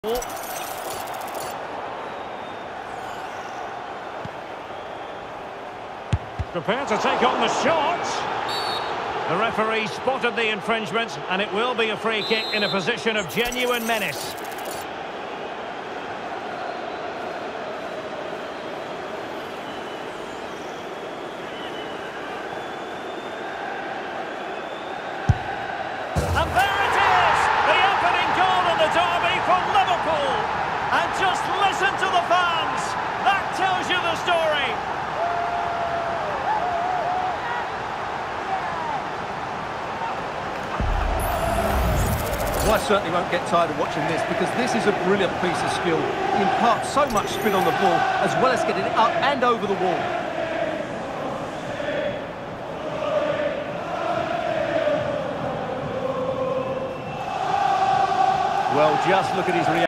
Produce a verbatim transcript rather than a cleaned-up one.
Prepared to take on the shot. The referee spotted the infringement, and it will be a free kick in a position of genuine menace. And there it is! The opening goal in the derby for Liverpool. And just listen to the fans. That tells you the story. Well, I certainly won't get tired of watching this, because this is a brilliant piece of skill. It imparts so much spin on the ball, as well as getting it up and over the wall. Well, just look at his reaction.